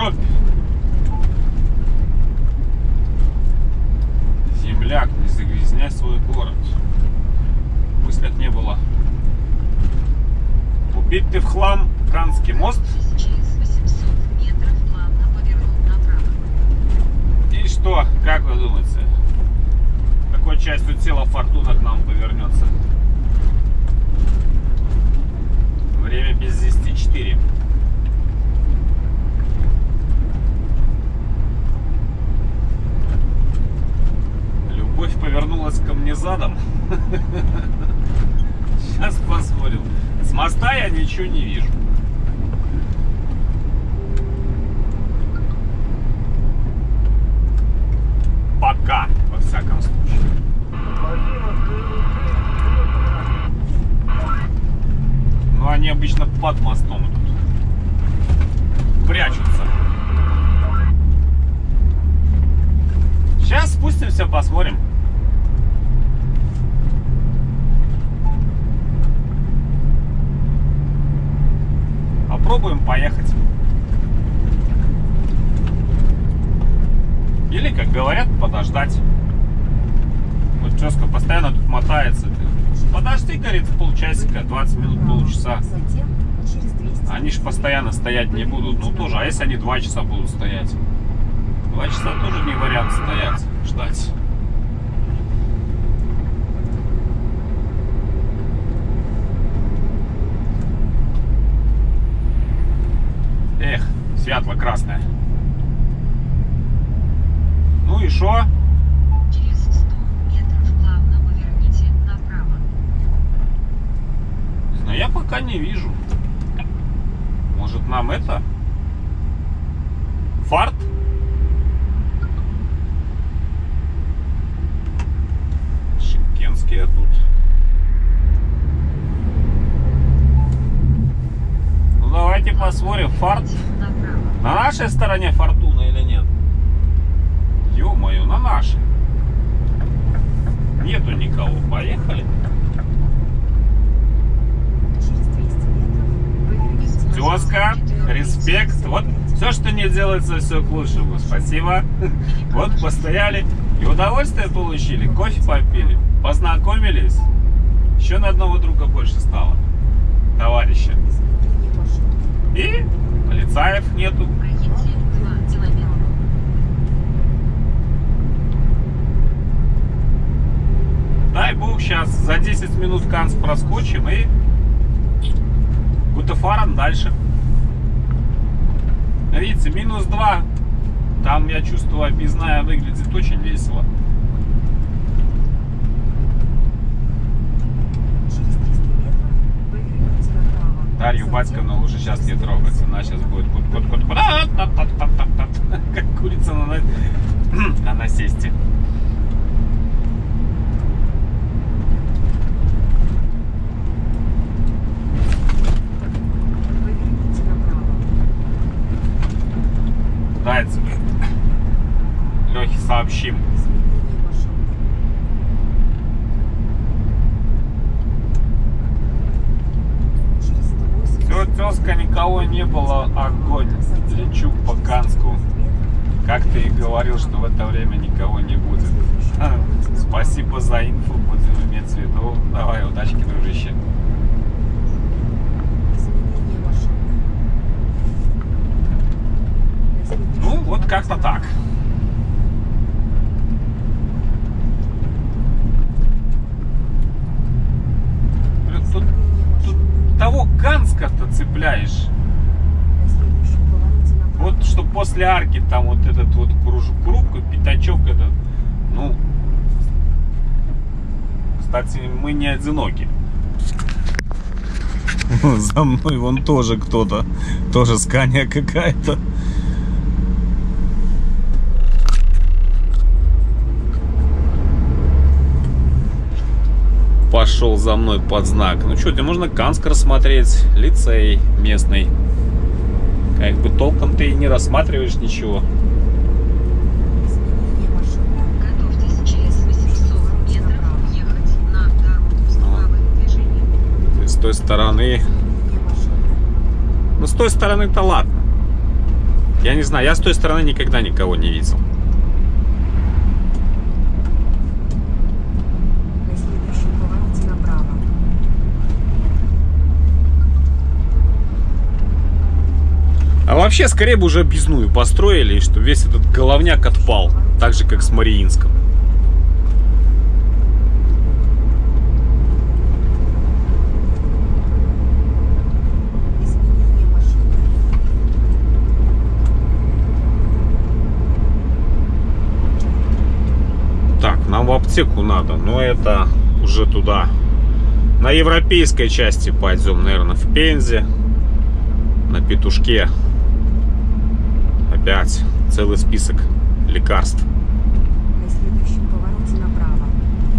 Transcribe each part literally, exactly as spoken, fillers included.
Ёпь. Земляк, не загрязняй свой город. Мыслях не было. Убить ты в хлам Канский мост. Через восемьсот метров плавно повернул направо. И что, как вы думаете, какой частью тела Фортуна к нам повернется? Время без десяти четыре. Любовь повернулась ко мне задом. Сейчас посмотрим. С моста я ничего не вижу. Пока, во всяком случае. Но они обычно под мостом тут прячутся. Сейчас спустимся, посмотрим. Попробуем поехать. Или, как говорят, подождать. Вот тезка постоянно тут мотается. Подожди, говорит, полчасика, двадцать минут, полчаса. Они ж постоянно стоять не будут. Ну тоже, а если они два часа будут стоять? Два часа тоже не вариант стоять, ждать. Эх, светло-красное. Ну и шо? Через сто метров плавно поверните направо. Но я пока не вижу. Может, нам это? Фарт? Шимкенские тут. Ну давайте посмотрим. Фарт. На нашей стороне Фортуна или нет? Ё-моё, на нашей. Нету никого. Поехали. Тезка, респект. Вот все, что не делается, все к лучшему. Спасибо. Вот постояли и удовольствие получили. Кофе попили, познакомились. Еще на одного друга больше стало. Товарища. И полицаев нету. Дай бог, сейчас за десять минут Канск проскочим и Гутефарен дальше. Видите, минус два. Там, я чувствую, объездная выглядит очень весело. Дарью Батьковну лучше сейчас не трогать, она сейчас будет как курица на, на насесте. Дайте Лехе сообщим. Все, тезка, никого не было, огонь. Лечу по Канску. Как ты и говорил, что в это время никого не будет. Спасибо за инфу, будем иметь в виду. Давай, удачки, дружище. Ну, вот как-то так. Тут, тут того Канска-то цепляешь. Вот что после арки там вот этот вот кружок, круг, пятачок этот. Ну, кстати, мы не одиноки. За мной вон тоже кто-то. Тоже Скания какая-то. Пошел за мной под знак. Ну что, тебе можно Канск рассмотреть, лицей местный. Как бы толком ты и не рассматриваешь ничего. Готовьтесь через восемьсот метров ехать на дорогу с правым движением. То есть с той стороны... Ну с той стороны-то ладно. Я не знаю, я с той стороны никогда никого не видел. На следующем повороте направо. А вообще, скорее бы уже объездную построили, и чтобы весь этот головняк отпал. Так же, как с Мариинском. Изменение маршрута. Так, нам в аптеку надо, но это уже туда. На европейской части пойдем, наверное, в Пензе. На Петушке. Опять целый список лекарств. На следующем повороте направо.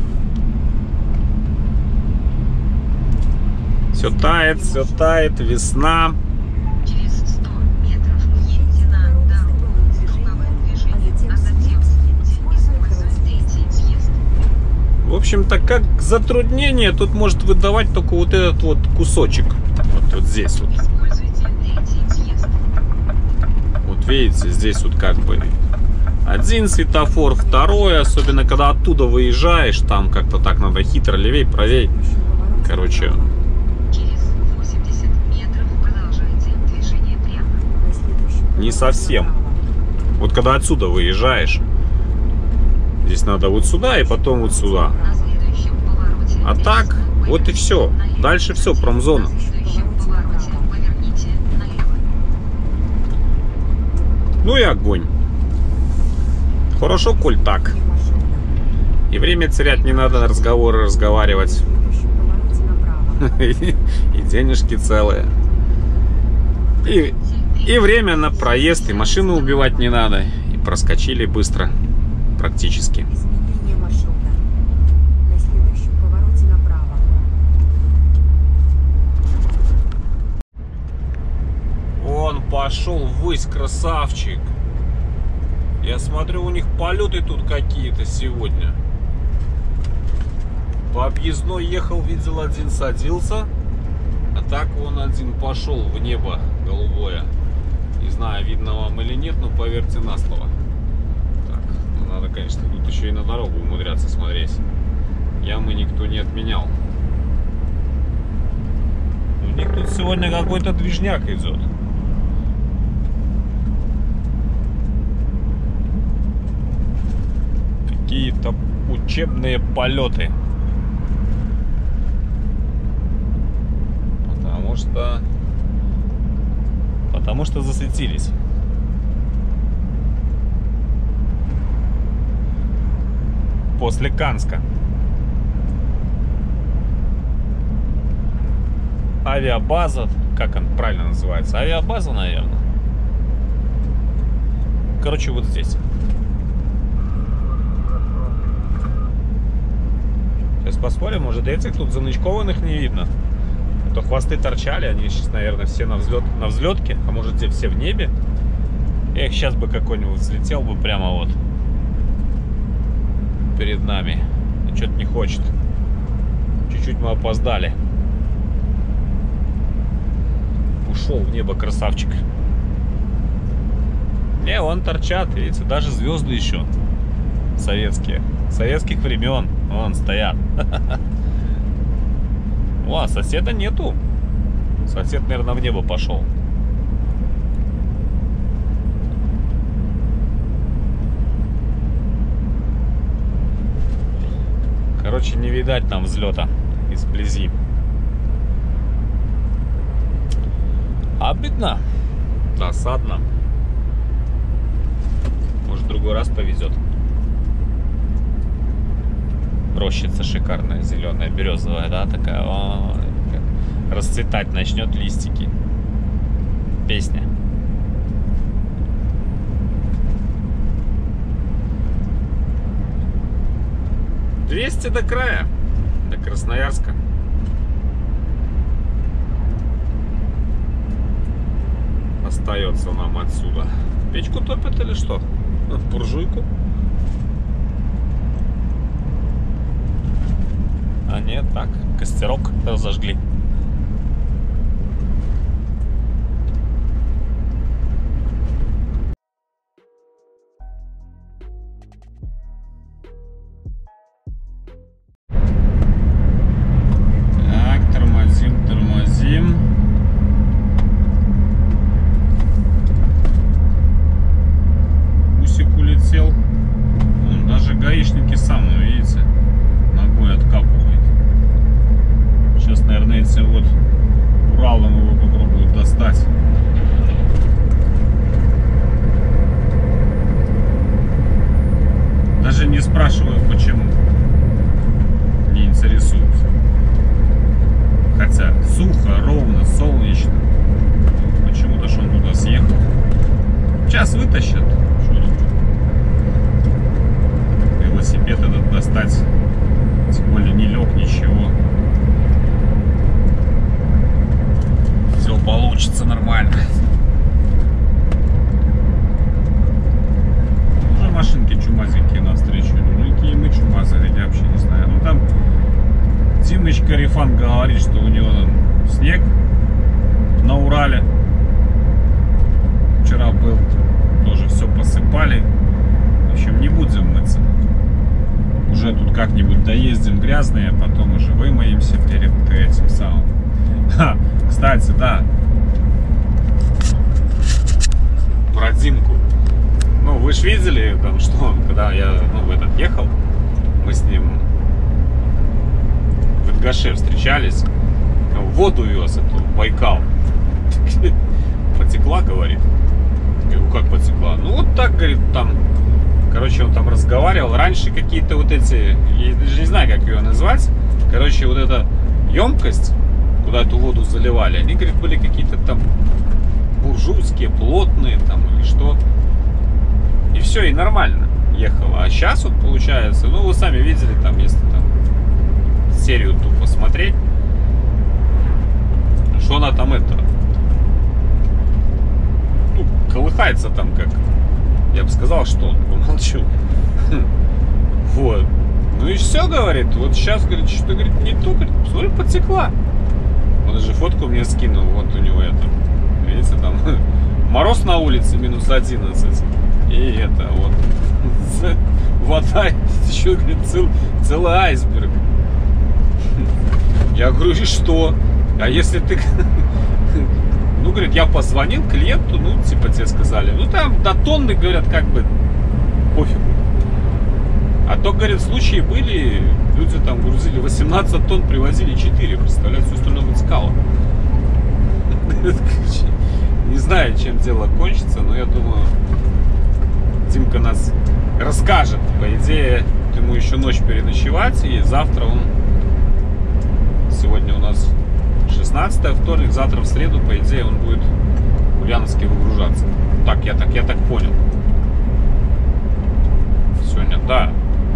Все тает, все тает, весна. Через сто метров едьте на дорогу с круговым движением, а затем следите, используя третий въезд. В общем-то, как затруднение, тут может выдавать только вот этот вот кусочек. Вот, вот здесь вот. Используйте третий въезд. Вот видите, здесь вот как бы один светофор, второй, особенно когда оттуда выезжаешь, там как-то так надо хитро, левей, правей. Короче, Через восемьдесят метров продолжайте движение прямо. На следующем не повороте совсем. направо. Вот когда отсюда выезжаешь, здесь надо вот сюда и потом вот сюда. На следующем повороте А так, резко вот и поверните все. налево. Дальше все, промзона. На следующем повороте поверните налево. Ну и огонь. Хорошо, коль так. Изменение маршрута. И время терять не надо, на разговоры На разговаривать. следующем повороте направо. И денежки целые. И, и время на проезд, и машину убивать не надо. И проскочили быстро. Практически. Изменение маршрута. На следующем повороте направо. Он пошел ввысь, красавчик. Я смотрю, у них полеты тут какие-то сегодня. По объездной ехал, видел, один садился. А так он один пошел в небо голубое. Не знаю, видно вам или нет, но поверьте на слово. Так, ну надо, конечно, тут еще и на дорогу умудряться смотреть. Ямы никто не отменял. У них тут сегодня какой-то движняк идет. Какие-то учебные полеты. Потому что... Потому что засветились. После Канска. Авиабаза. Как он правильно называется? Авиабаза, наверное. Короче, вот здесь. Сейчас посмотрим, может, этих тут занычкованных не видно. А то хвосты торчали, они сейчас, наверное, все на, взлет, на взлетке. А может, те все в небе. Эх, сейчас бы какой-нибудь взлетел бы прямо вот перед нами. Но что-то не хочет. Чуть-чуть мы опоздали. Ушел в небо красавчик. Не, вон торчат, видите, даже звезды еще советские. Советских времен. Вон стоят. О, а соседа нету. Сосед, наверное, в небо пошел. Короче, не видать нам взлета из вблизи. Обидно. Досадно. Может, в другой раз повезет. Рощица шикарная, зеленая, березовая, да, такая. О, расцветать начнет листики. Песня. двести до края, до Красноярска. Остается нам отсюда. Печку топят или что? Буржуйку? А нет, так, костерок разожгли. спрашиваю, почему. Не интересуюсь. Хотя сухо, ровно, солнечно. Почему-то ж он туда съехал. Сейчас вытащат. Велосипед этот достать. Тем более не лег, ничего. Все получится нормально. Уже машинки чумазенькие навстречу. Ну какие мы чумазые, я вообще не знаю. Ну там Тимыч Карифан говорит, что у него там снег на Урале. Вчера был, тоже все посыпали. В общем, не будем мыться. Уже тут как-нибудь доездим грязные, а потом уже вымоемся перед этим самым. Ха, кстати, да. Про Димку. Ну, вы же видели, там, что, когда я, ну, в этот ехал, мы с ним в Ингаше встречались, воду вез, эту, Байкал. Потекла, говорит. Я говорю, как потекла? Ну, вот так, говорит, там, короче, он там разговаривал. Раньше какие-то вот эти, я даже не знаю, как ее назвать, короче, вот эта емкость, куда эту воду заливали, они, говорит, были какие-то там буржуйские, плотные, там, или что. И все, и нормально ехала. А сейчас вот получается, ну, вы сами видели, там, если там серию тупо смотреть, что она там это, ну, колыхается там, как, я бы сказал, что он, помолчу. Вот. Ну и все, говорит, вот сейчас, говорит, что, говорит, не то, говорит, смотри, потекла. Он даже фотку мне скинул, вот у него это, видите, там, мороз на улице, минус одиннадцать. И это вот, вода, еще, говорит, цел, целый айсберг. Я говорю, и что? А если ты... Ну, говорит, я позвонил клиенту, ну, типа, тебе сказали. Ну, там до тонны, говорят, как бы, пофигу. А то, говорит, случаи были, люди там грузили восемнадцать тонн, привозили четыре, представляете, все остальное вытекало. Не знаю, чем дело кончится, но я думаю, Димка нас расскажет. По идее, ему еще ночь переночевать, и завтра он... Сегодня у нас шестнадцатое, вторник, завтра в среду, по идее, он будет в Ульяновске выгружаться. Так, я так, я так понял. Сегодня, да.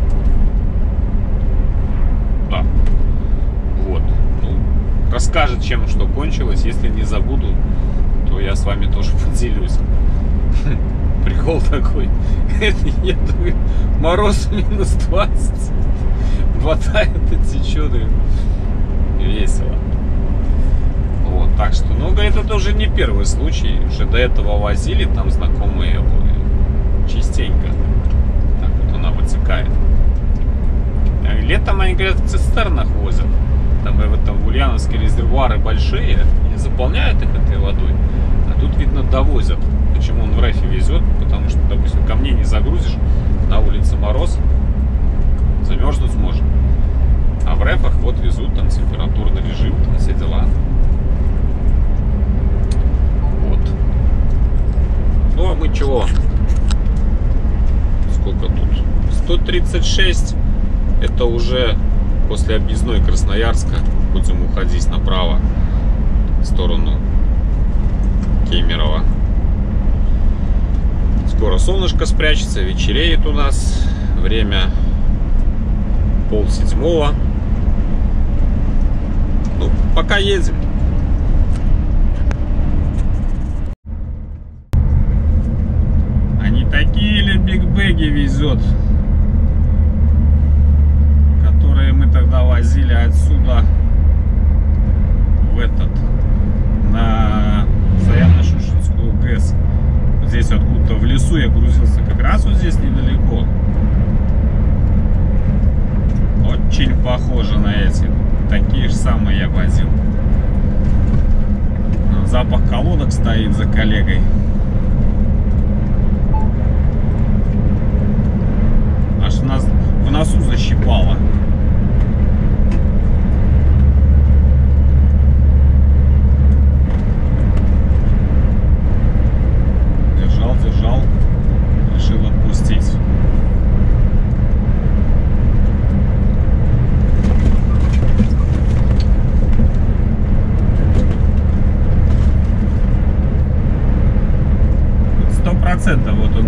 Да. Вот. Ну, расскажет, чем что кончилось. Если не забуду, то я с вами тоже поделюсь. Прикол такой. Я думаю, мороз минус двадцать. Вода это течет. Весело. Вот, так что, ну, говорит, это уже не первый случай. Уже до этого возили, там знакомые были. Частенько. Так вот она вытекает. А летом, они говорят, в цистернах возят. Там в этом в Ульяновске резервуары большие, и заполняют их этой водой. А тут, видно, довозят. Почему он в РЭФе везет? Потому что, допустим, ко мне не загрузишь, на улице мороз, замерзнуть можно. А в РЭФах вот везут, там температурный режим, там все дела. Вот. Ну а мы чего? Сколько тут? сто тридцать шесть. Это уже после объездной Красноярска. Будем уходить направо в сторону Кемерово. Скоро солнышко спрячется, вечереет у нас. Время пол седьмого. Ну, пока едем. Они такие ли бигбеги везет, которые мы тогда возили отсюда в этот, на Саяно-Шушенскую ГЭС. Здесь откуда-то в лесу я грузился как раз вот здесь недалеко. Очень похоже на эти. Такие же самые я возил. Запах колодок стоит за коллегой. Аж нас в носу защипало. Держал, держал. Решил отпустить.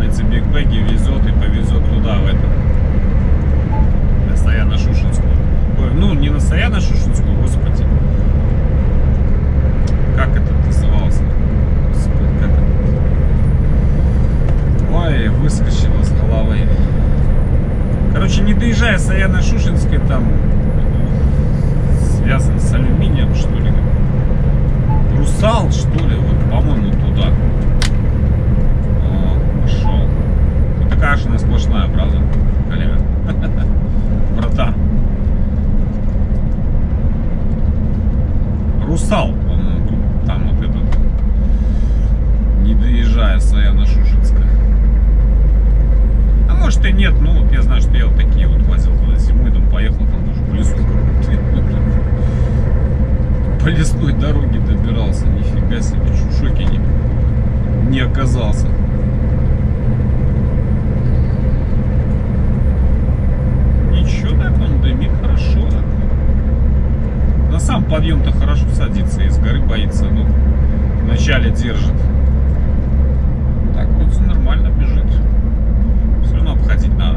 на эти бигбеги везет и повезет туда, в это. На Саяно-Шушенскую. Ой, ну, не на Саяно-Шушенскую, господи. Как это назывался? Господи, как это? Ой, выскочило с головы. Короче, не доезжая Саяно-Шушенской, там связан с алюминием, что ли. Русал, что ли, вот, по-моему, туда. О, пошел. Ну, такая же она сплошная, правда, коллега? Братан. Русал, по-моему, там вот этот. Не доезжая Саяно-Шушенская. А может и нет, ну вот я знаю, что я вот такие вот возил туда зимой, там поехал, там даже по лесу. По лесной дороге добирался, нифига себе, чуть в шоке не, не оказался. Ничего, так он дымит хорошо. Так. На сам подъем-то хорошо садится, из горы боится, ну, вначале держит. Так вот нормально бежит. Все равно обходить надо.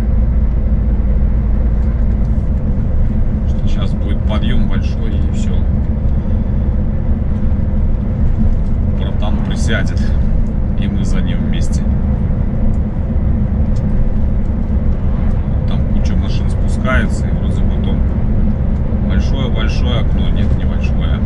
Что сейчас будет подъем большой и все. Братан присядет, и мы за ним вместе. Там куча машин спускается, и вроде потом большое-большое окно. Нет, небольшое.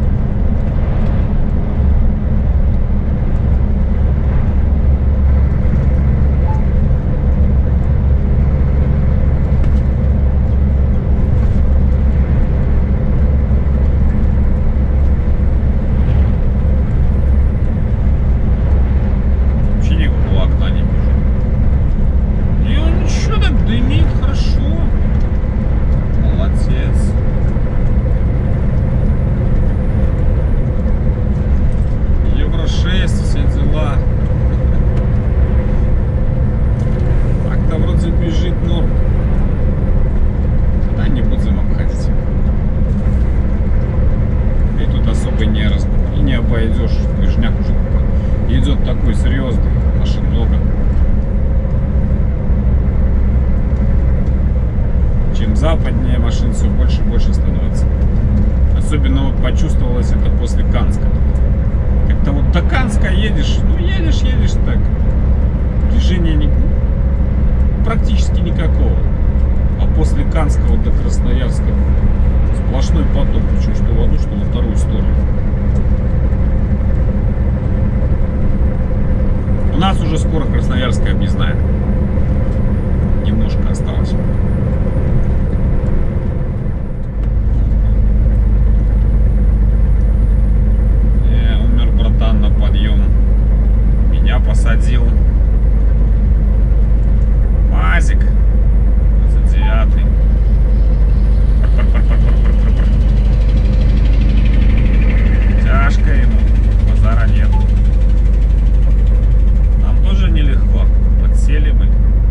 Западнее машин все больше и больше становится. Особенно вот почувствовалось это после Канска. Как-то вот до Канска едешь, ну едешь, едешь так. Движения не, практически никакого. А после Канска вот до Красноярска сплошной поток, причем что в одну, что во вторую сторону. У нас уже скоро Красноярская объездная. Немножко осталось. На подъем меня посадил МАЗик двадцать девятый. Тяжко ему, базара нет. Нам тоже нелегко, подсели мы.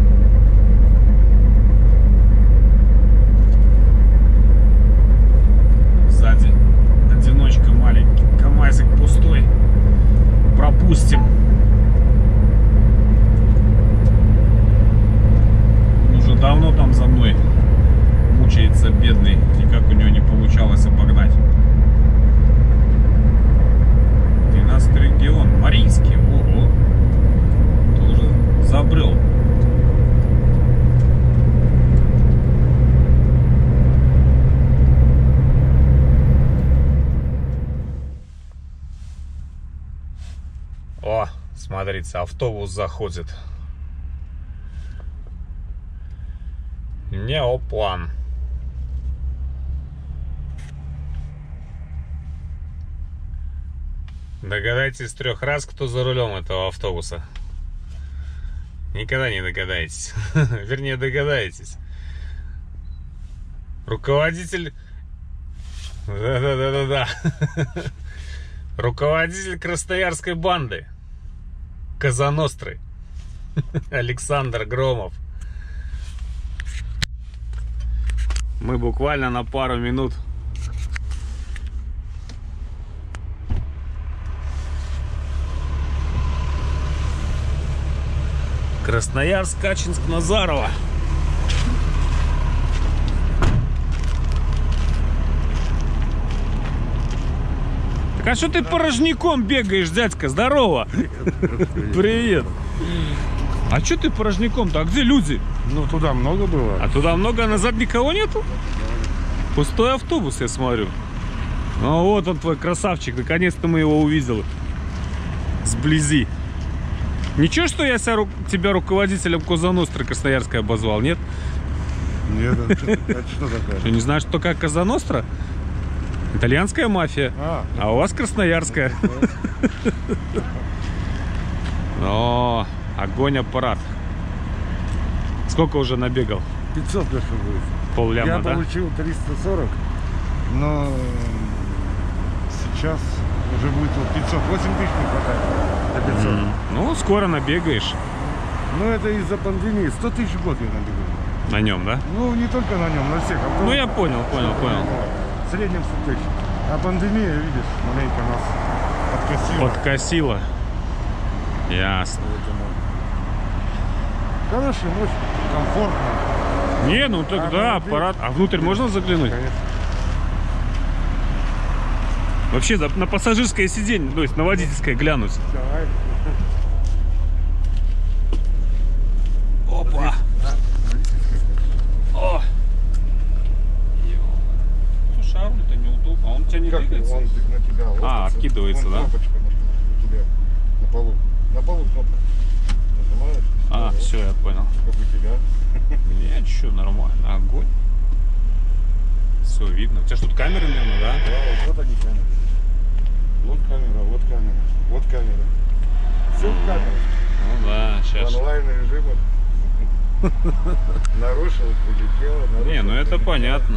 Сзади одиночка маленький, КамАЗик пустой. Пропустим. Он уже давно там за мной мучается, бедный. Никак у него не получалось обогнать. тринадцатый регион. Марийский. Ого. Ты уже забрел. О, смотрите, автобус заходит. Неоплан. Догадайтесь с трех раз, кто за рулем этого автобуса. Никогда не догадаетесь. Вернее, догадаетесь. Руководитель... Да-да-да-да-да. Руководитель красноярской банды Коза-Ностры Александр Громов. Мы буквально на пару минут Красноярск, Качинск, Назарово. Так а что ты порожняком бегаешь, дядька? Здорово. Привет. А что ты порожняком-то? А где люди? Ну, туда много было. А туда много, а назад никого нету? Пустой автобус, я смотрю. Ну вот он, твой красавчик. Наконец-то мы его увидели. Сблизи. Ничего, что я себя, тебя руководителем Коза Ностры Красноярской обозвал, нет? Нет, это, это что такое? Ты не знаешь, что такая Коза Ностра? Итальянская мафия. А, А у вас красноярская. О, огонь, аппарат. Сколько уже набегал? пятьсот лет будет. Пол-ляма, Я да? получил триста сорок, но сейчас уже будет вот пятьсот. восемь тысяч не хватает до пятисот. М, Ну, скоро набегаешь Но это из-за пандемии. сто тысяч в год я набегу. на нем, да? Ну, не только на нем, на всех. автобусах. Ну, я понял, понял, понял. В среднем сто тысяч. А пандемия, видишь, маленько нас подкосила. Подкосило. Ясно. Поэтому хороший, очень комфортно. Не, ну тогда А, аппарат. А внутрь можно заглянуть? Конечно. Вообще за- на пассажирское сиденье, то есть на водительское глянуть. Давай. Опа! О! Слушай, а руль-то неудобно. А он у тебя не Как двигается? он на тебя? Вот А, это, откидывается, вон да? кнопочка на, у тебя на полу. На полу кнопка. Нажимаешь. А, вот, все, я понял. Как у тебя. Нет, что, нормально, огонь. Все видно. У тебя что, тут камеры, наверное, да? Да, вот, вот они камеры. Вот камера, вот камера, вот камера. Все в камерах. Ну да, В сейчас. онлайн режимах. Нарушил, прилетело. нарушил, Не, ну это прилетело. понятно.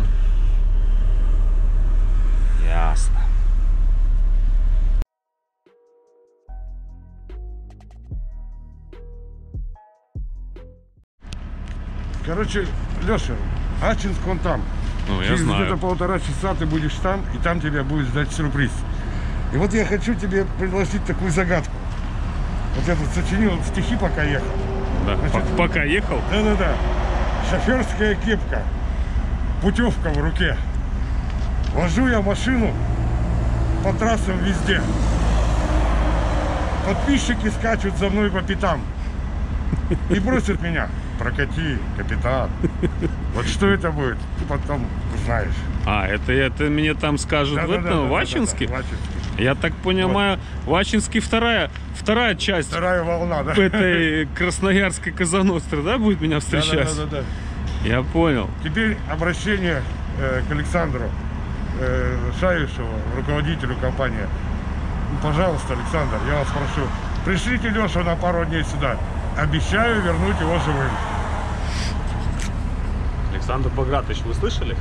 Ясно. Короче, Леша, Ачинск он там. Ну, я Через где-то знаю. полтора часа ты будешь там, и там тебя будет ждать сюрприз. И вот я хочу тебе предложить такую загадку. Вот я тут сочинил стихи, пока ехал. Да. Значит, Пок- Пока ехал. Да-да-да. Шоферская кепка, путевка в руке. Вожу я машину по трассам везде. Подписчики скачут за мной по пятам и просят меня: прокати, капитан. Вот что это будет, ты потом узнаешь. А, это, это мне там скажут в Да-да-да, этом, в да-да-да, Ачинске? в Ачинске. Я так понимаю, в Ачинске вторая, вторая часть Вторая волна, да? этой красноярской Коза Ностры, да, будет меня встречать? Да-да-да. Я понял. Теперь обращение э, к Александру э, Шаишеву, руководителю компании. Пожалуйста, Александр, я вас прошу, пришлите Лешу на пару дней сюда. Обещаю вернуть его живым. Александр Багратович, вы слышали?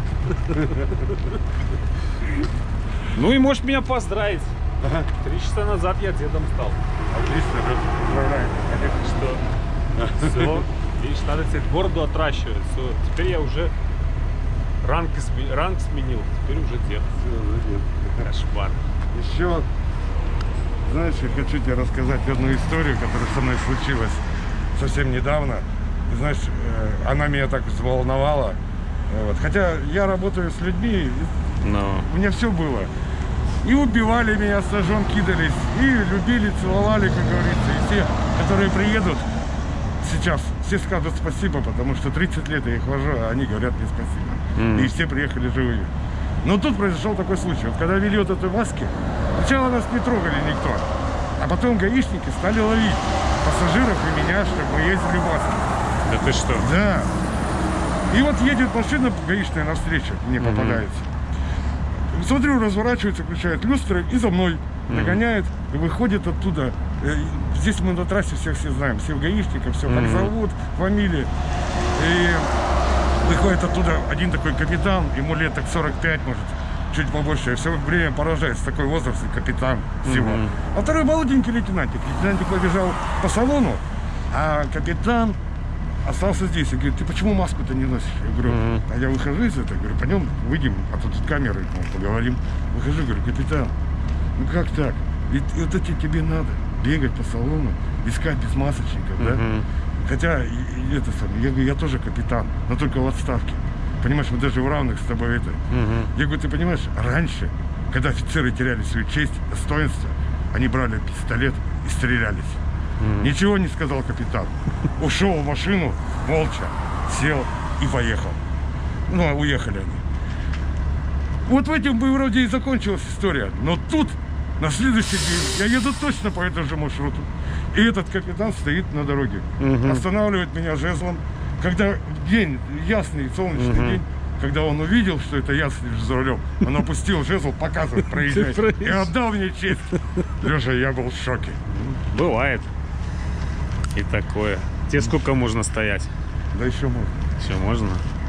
Ну и можешь меня поздравить. Три часа назад я дедом стал. Отлично, поздравляю. Что? Все. Видишь, надо теперь бороду отращивать. Все. Теперь я уже ранг, сме- ранг сменил. Теперь уже дед. Кошмар. Еще, знаешь, я хочу тебе рассказать одну историю, которая со мной случилась совсем недавно. Ты знаешь, э, она меня так взволновала. Э, Вот. Хотя я работаю с людьми, Но. у меня все было. И убивали меня, с ножом кидались, и любили, целовали, как говорится. И все, которые приедут сейчас, все скажут спасибо, потому что тридцать лет я их вожу, а они говорят мне спасибо. Мгм. И все приехали живые. Но тут произошел такой случай. Вот когда вели вот эту маски, сначала нас не трогали никто, а потом гаишники стали ловить пассажиров и меня, чтобы мы ездили в маске. Да ты что? Да. И вот едет машина гаишная навстречу, мне Мгм. попадается. Смотрю, разворачивается, включает люстры и за мной догоняет, и выходит оттуда. Э, Здесь мы на трассе всех все знаем, всех гаишников, все, как Мгм. зовут, фамилии. И выходит оттуда один такой капитан, ему лет так сорок пять, может, чуть побольше. Я все время поражаюсь, такой возраст, и капитан всего. Мгм. А второй молоденький лейтенантик. Лейтенантик побежал по салону, а капитан остался здесь. И говорит: ты почему маску-то не носишь? Я говорю: Мгм. а я выхожу из этого, говорю, пойдем, выйдем, а то тут камеры, ну, поговорим. Выхожу, говорю: капитан, ну как так? Ведь вот это тебе надо, бегать по салону, искать без масочников, да? Мгм. Хотя, и, и это самое, я говорю, я тоже капитан, но только в отставке. Понимаешь, мы даже в равных с тобой это. Угу. Я говорю, ты понимаешь, раньше, когда офицеры теряли свою честь, достоинство, они брали пистолет и стрелялись. Угу. Ничего не сказал капитан. Ушел в машину, молча, сел и поехал. Ну, а уехали они. Вот в этом бы вроде и закончилась история. Но тут, на следующий день, я еду точно по этому же маршруту. И этот капитан стоит на дороге. Угу. Останавливает меня жезлом. Когда день, ясный солнечный Угу. день, когда он увидел, что это я сижу за рулем, он опустил жезл, показывает, проезжай. И отдал мне честь. Леша, я был в шоке. Бывает. И такое. Тебе сколько можно стоять? Да еще можно. Все можно?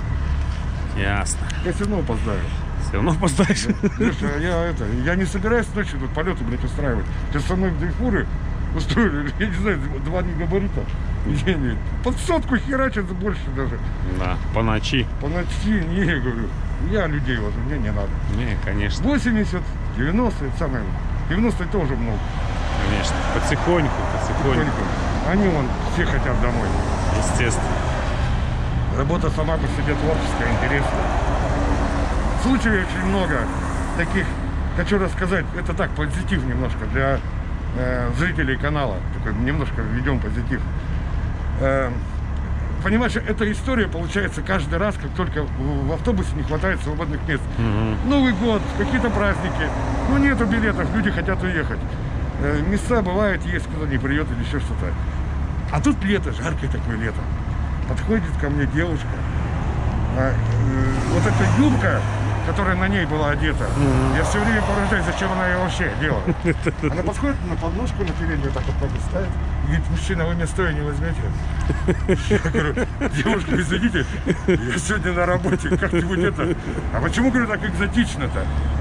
Ясно. Я все равно опоздаю. Все равно опоздаешь? Леша, я это, я не собираюсь ночью тут полеты, блядь, устраивать. Сейчас со мной две фуры устроили, я не знаю, два не габарита. Я не, под сотку херачат больше даже. Да, по ночи. По ночи, не, я говорю, я людей вожу, мне не надо. Не, конечно. восемьдесят, девяносто, это самое, девяносто тоже много. Конечно. Потихоньку, потихоньку. Потихоньку. Они вон все хотят домой. Естественно. Работа сама по себе творческая, интересная. Случаев очень много таких, хочу рассказать, это так, позитив немножко для э, зрителей канала. Такой немножко введем позитив. Э, понимаешь, эта история получается каждый раз, как только в, в автобусе не хватает свободных мест. Угу. Новый год, какие-то праздники, ну нету билетов, люди хотят уехать. Э, места бывают, есть кто-то не придет или еще что-то. А тут лето, жаркое такое лето. Подходит ко мне девушка, а, э, вот эта юбка, которая на ней была одета, mm-hmm. я все время поражаюсь, зачем она ее вообще делает. Она подходит на подножку на переднюю, так вот так вот ставит, и говорит, мужчина, вы мне стоя не возьмете? Я говорю, девушка, извините, я сегодня на работе, как-нибудь это... А почему, говорю, так экзотично-то?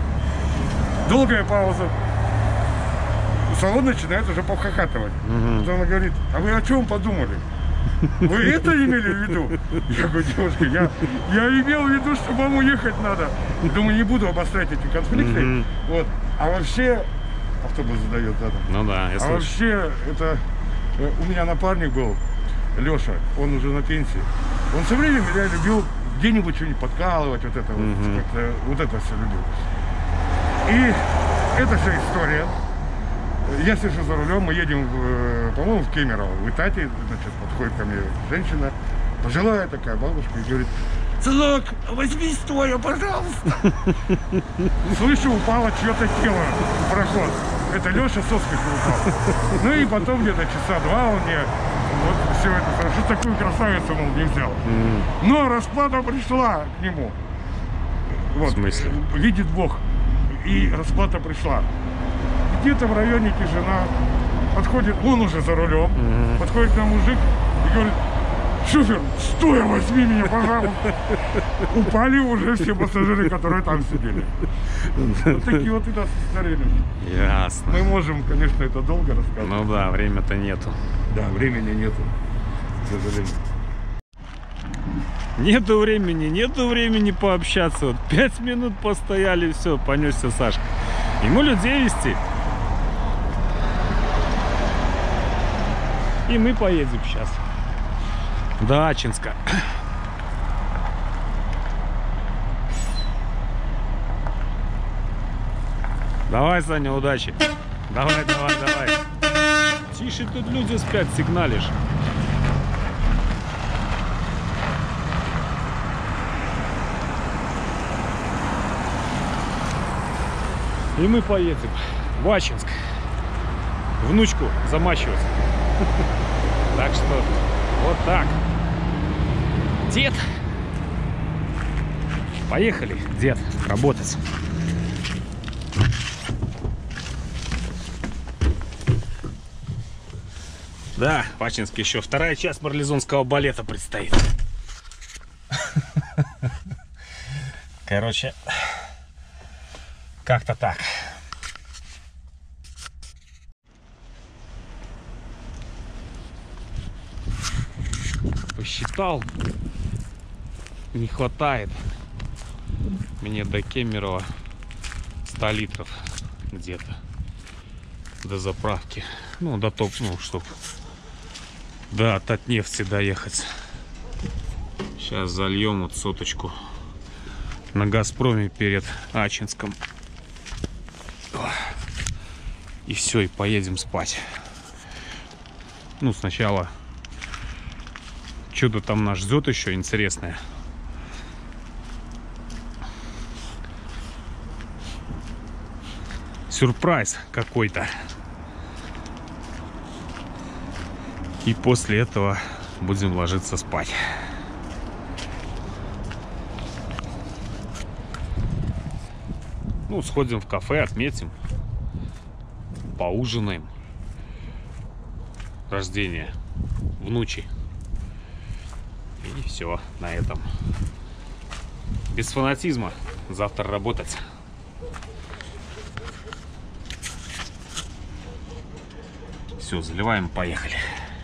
Долгая пауза. Салон начинает уже похохатывать. Mm-hmm. Потом она говорит, а вы о чем подумали? Вы это имели в виду? Я говорю, девушка, я, я имел в виду, что вам уехать надо. Думаю, не буду обострять эти конфликты. Mm-hmm. Вот. А вообще, автобус задает задом. Ну да, я А слышу. вообще, это у меня напарник был, Леша, он уже на пенсии. Он все время меня любил где-нибудь что-нибудь подкалывать, вот это mm-hmm. вот, как-то, вот это все любил. И это вся история. Я сижу за рулем, мы едем, в, по-моему, в Кемерово, в Итате, значит, подходит ко мне женщина, пожилая такая бабушка, и говорит, сынок, возьми стоя, пожалуйста. Слышу, упало чье-то тело в проход. Это Леша соской упал. Ну и потом где-то часа два он мне вот все это, что такую красавицу, мол, не взял. Но расплата пришла к нему. Вот, в смысле? Видит Бог. И расплата пришла. Где-то в районе тишина, подходит, он уже за рулем, mm-hmm. подходит к нам мужик и говорит, шофер, стоя, возьми меня, пожалуйста. Упали уже все пассажиры, которые там сидели. Вот такие вот и нас истории. Ясно. Мы можем, конечно, это долго рассказывать. Ну да, время-то нету. Да, времени нету, к сожалению. Нету времени, нету времени пообщаться. Вот пять минут постояли, все, понесся Сашка. Ему людей вести. И мы поедем сейчас до Ачинска. Давай, Саня, удачи. Давай, давай, давай. Тише, тут люди спят, сигналишь. И мы поедем в Ачинск. Внучку замачивать. Так что вот так. Дед. Поехали, дед, работать. Да, в Ачинске еще вторая часть марлезонского балета предстоит. Короче, как-то так. Посчитал, не хватает мне до Кемерово ста литров где-то до заправки, ну до топ, ну чтоб до Татнефти доехать. Сейчас зальем вот соточку на Газпроме перед Ачинском. И все, и поедем спать. Ну, сначала что-то там нас ждет еще интересное. Сюрприз какой-то. И после этого будем ложиться спать. Ну, сходим в кафе, отметим, поужинаем. Рождение внучи. И все на этом. Без фанатизма. Завтра работать. Все, заливаем, поехали.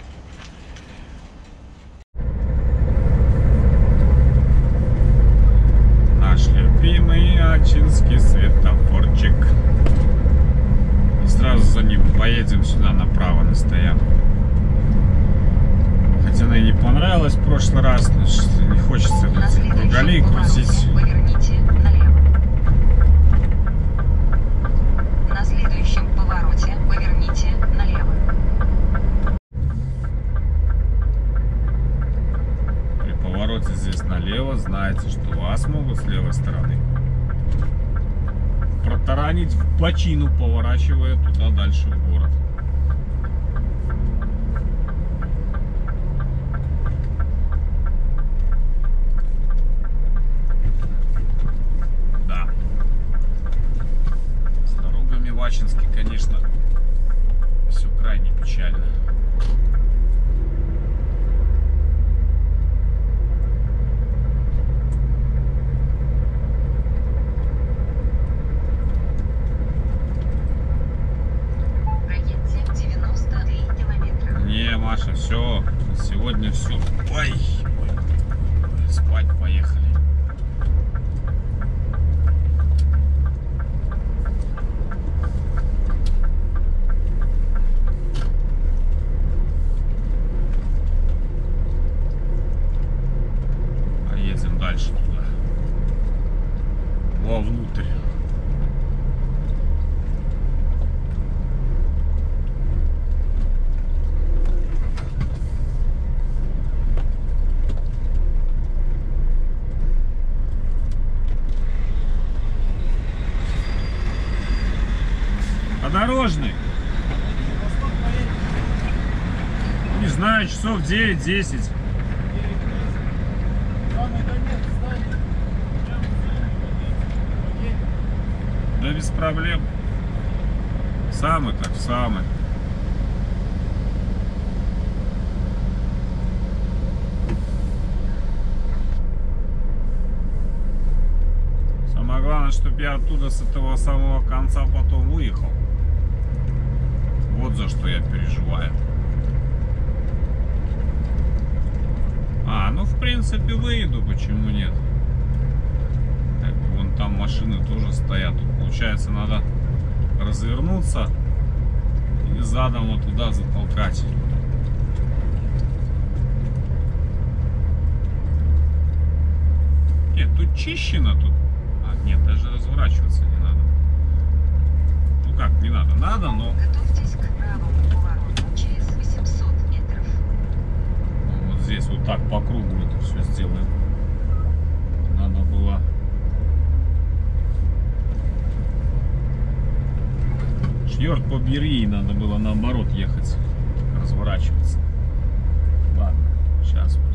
Наш любимый ачинский светофорчик. И сразу за ним поедем сюда направо на стоянку. Хотя она и не понравилась в прошлый раз, но не хочется кругалей крутить. Поверните налево. На следующем повороте поверните налево. При повороте здесь налево знаете, что вас могут с левой стороны протаранить в бочину, поворачивая туда дальше в город. Да. С дорогами в Ачинске, конечно, все крайне печально. Маша, все, сегодня все. Ой, спать поехали. Поедем дальше туда, вовнутрь. Подорожный. Не знаю, часов девять-десять. Да без проблем. Самый так самый. Самое главное, чтобы я оттуда с этого самого конца потом выехал. Вот за что я переживаю. А, ну в принципе выйду, почему нет? Так, вон там машины тоже стоят. Тут, получается, надо развернуться и задом вот туда затолкать. Нет, тут чищено тут. А, нет, даже разворачиваться не надо. Ну как, не надо, надо, но... Готовьтесь к правому повороту через восемьсот метров. Вот здесь вот так по кругу это все сделаем. Надо было... Черт побери, надо было наоборот ехать, разворачиваться. Ладно, сейчас вот.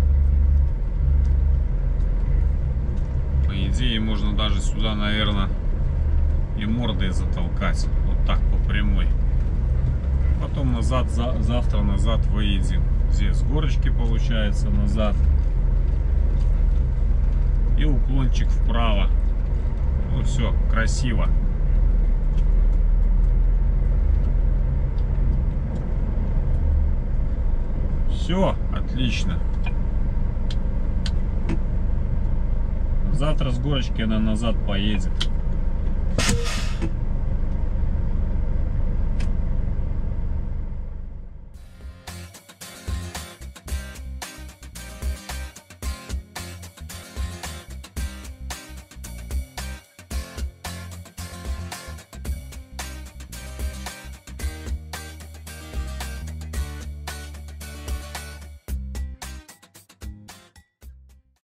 По идее, можно даже сюда, наверное, и мордой затолкать. Вот так по прямой. Потом назад, за, завтра назад выедем. Здесь с горочки получается назад. И уклончик вправо. Ну все, красиво. Все, отлично. Завтра с горочки она назад поедет.